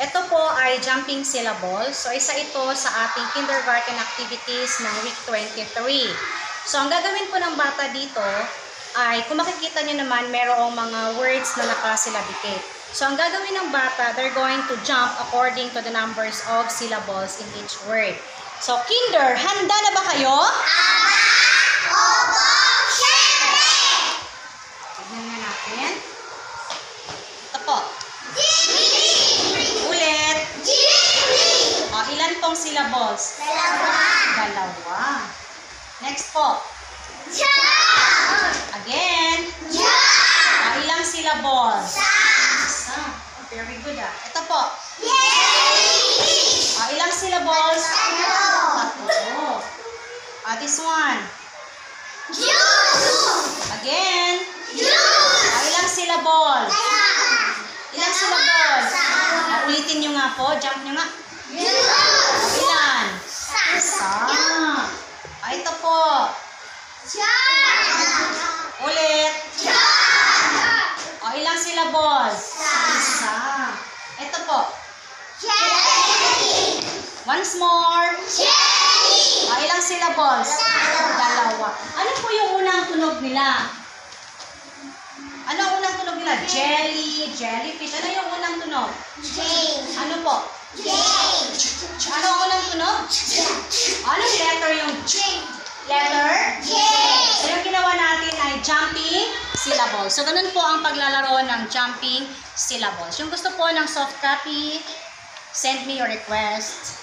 Ito po ay jumping syllables. So, isa ito sa ating kindergarten activities ng week 23. So, ang gagawin po ng bata dito ay, kung makikita nyo naman, merong mga words na nakasilabikate. So, ang gagawin ng bata, they're going to jump according to the numbers of syllables in each word. So, kinder, handa na ba kayo? Opo, syempre! Tignan nga natin. Ito po. Jimmy! Ulit. Jimmy! O, ilan pong syllables? Dalawa. Next po. Jump! Again. Jump! O, ilang syllables? Isa! Oh, very good ah. Ito po. Yay! O, ilang syllables? Tatlo. Tatlo. This one. Juice! Again. Juice! O, ilang syllables? Ilang Dalawa. syllables? Dalawa. Ulitin nyo nga po. Jump nyo nga. Juice! Ilan? Isa. Isa! Ito po. Jump! Ulit. Jump! O, ilang syllables? Isa. Isa. Ito po. Jelly! Once more. Jelly! O, ilang syllables? Dalawa. Dalawa. Ano po yung unang tunog nila? Ano ang unang tunog nila? Jelly, jellyfish. Ano yung unang tunog? J. Ano po? J. Ano ang unang tunog? Anong letter yung letter? J. So, yung ginawa natin ay jumping syllables. So, ganun po ang paglalaro ng jumping syllables. Yung gusto po ng soft copy, send me your request.